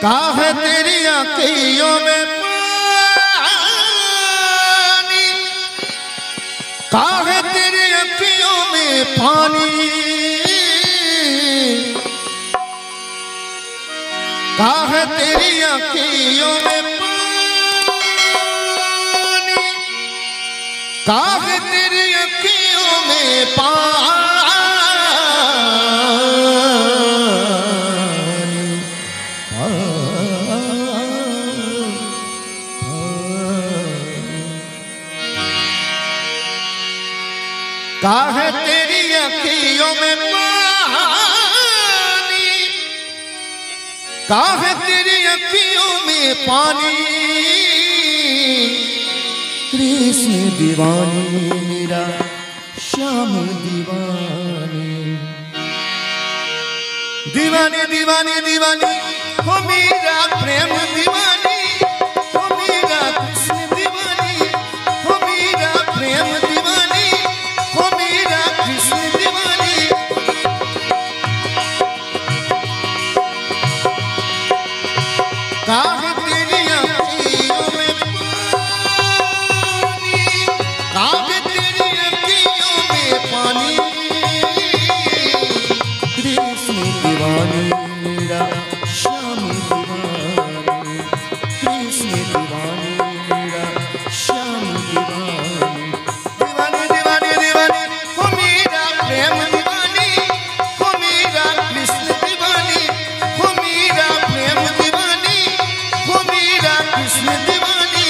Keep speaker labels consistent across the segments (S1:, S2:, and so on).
S1: काहे तेरी आँखियों में पानी, काहे तेरी आँखियों में पानी, काहे तेरी आँखियों में पानी, काहे तेरी आँखियों में पानी, काहे तेरी आँखियों में पानी, काहे तेरी आँखियों में पानी। कृष्ण दीवानी मेरा श्याम दीवानी, दीवानी दीवानी दीवानी हो मेरा प्रेम दीवानी, हो मेरा कृष्ण दीवानी, हो मेरा प्रेम दीवानी, हो मेरा कृष्ण दीवानी। काहे तेरी आँखियों में पानी, काहे तेरी आँखियों में पानी। कृष्ण दीवानी मेरा श्याम दीवानी, कृष्ण दीवानी मेरा श्याम दीवानी, दीवानी दीवानी दीवानी हो मेरा प्रेम दीवानी, हो मेरा कृष्ण दीवानी, हो मेरा प्रेम दीवानी, हो मेरा कृष्ण दीवानी।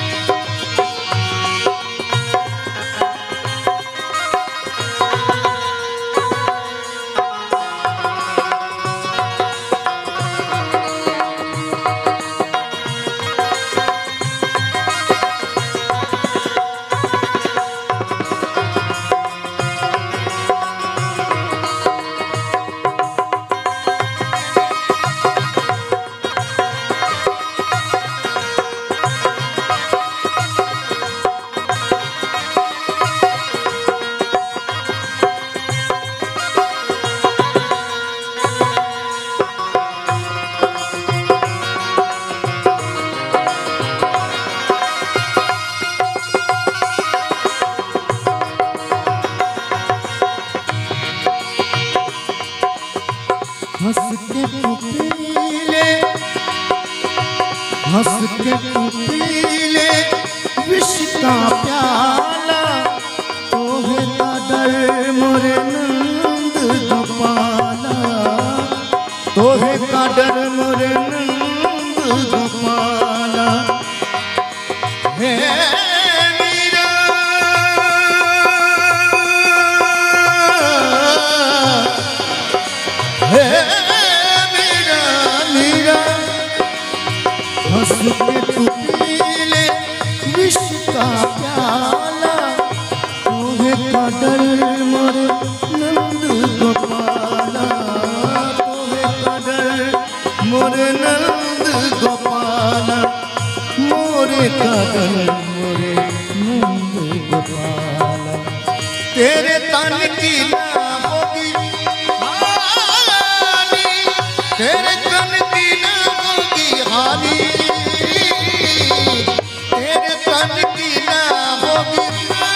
S1: हंस के तू पी ले, हंस के तू पी ले विष का प्याला, तोहे का डर मोरे नंद गोपाला, तोहे का डर मोरे नंद गोपाला। हे मीरा, हे मीरा मीरा, हंस के तू पी ले विष का प्याला, तोहे का डर मोरे नंद गोपाला, तोहे का डर मोरे नंद गोपाला, मोरे का डर मोरे नंद गोपाला। तेरे तन की ना होगी हानि, तेरे तन की ना होगी हानि, तेरे तन की ना होगी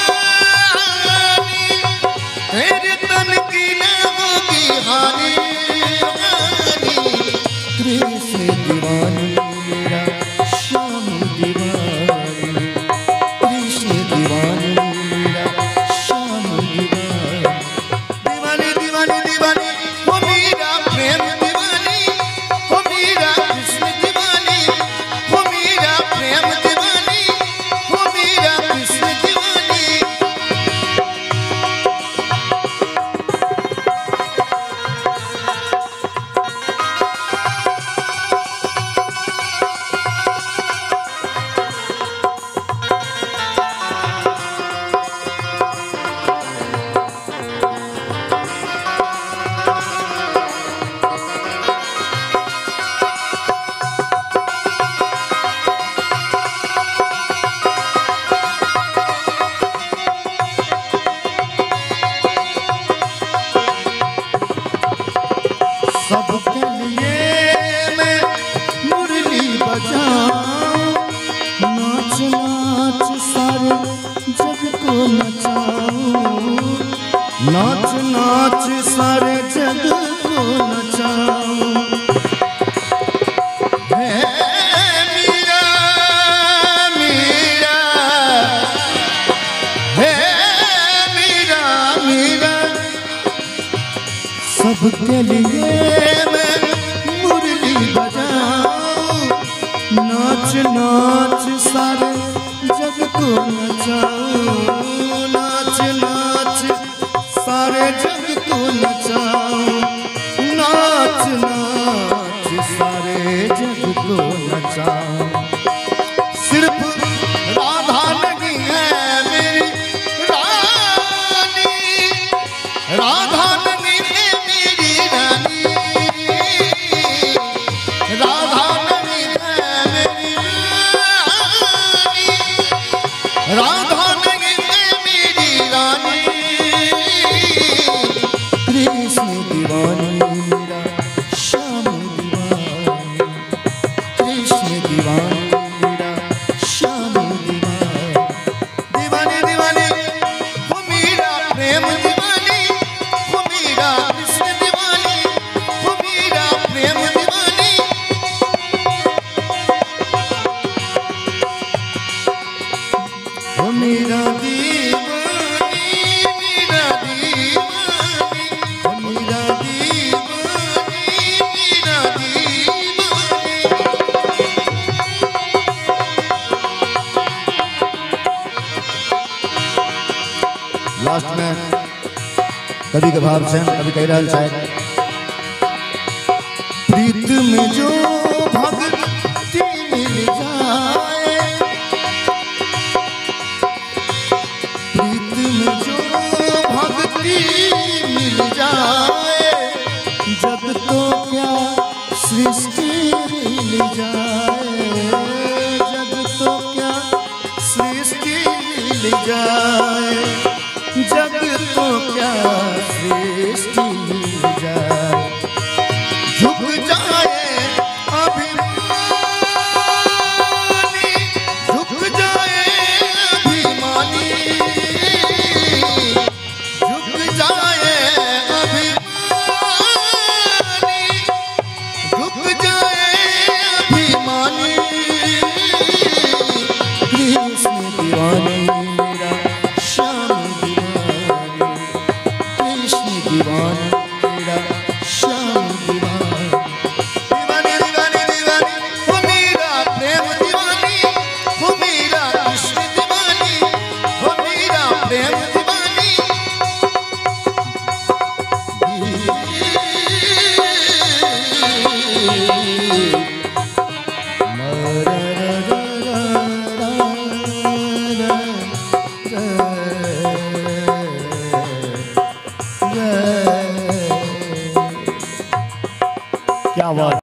S1: हानि, तेरे तन की ना होगी हानि, हानि। कृष्ण दीवानी मेरा श्याम दीवानी, कृष्ण दीवानी मेरा श्याम दीवानी, दीवानी दीवानी दीवानी हो मेरा प्रेम दीवानी, हो मेरा कृष्ण दीवानी, हो मेरा प्रेम दीवानी, हो मेरा कृष्ण दीवानी। सबके लिए मैं के लिए मैं मुरली बजाऊं, नाच नाच सारे जग को नचाऊं, नाच नाच सारे जग को नचाऊं, नाच नाच सारे जग को नचाऊं। सिर्फ राधा नहीं है मेरी रानी, राधा नहीं है मेरी रानी, राधा नहीं है मेरी रानी, राधा नहीं है मेरी रानी। कृष्ण दीवानी मेरा श्याम दीवानी, कृष्ण दीवानी मेरा श्याम दीवानी, दीवानी दीवानी वो मेरा प्रेम दीवानी, वो मेरा कृष्ण दीवानी, वो मेरा प्रेम दीवानी। वो मेरा दीवानी, मेरा दीवानी, वो मेरा दीवानी, मेरा दीवानी। लास्ट में कवि के भाव से कभी कह रहा शायद, प्रीत में जो भक्ति मिल जाए, प्रीत में जो भक्ति मिल जाए, जग तो क्या सृष्टि मिल जाए, जग तो क्या सृष्टि मिल जाए, जग तो क्या सृष्टि मिल जाए। झुक जाए अभिमानी, झुक जाए अभिमानी, झुक जाए अभिमानी, झुक जाए अभिमानी। कृष्ण दीवानी मेरा श्याम दीवानी, कृष्ण दीवानी मेरा श्याम दीवानी, दीवानी दीवानी दीवानी वो मेरा प्रेम दीवानी, वो मेरा कृष्ण दीवानी, वो मेरा प्रेम दीवानी।
S2: क्या बात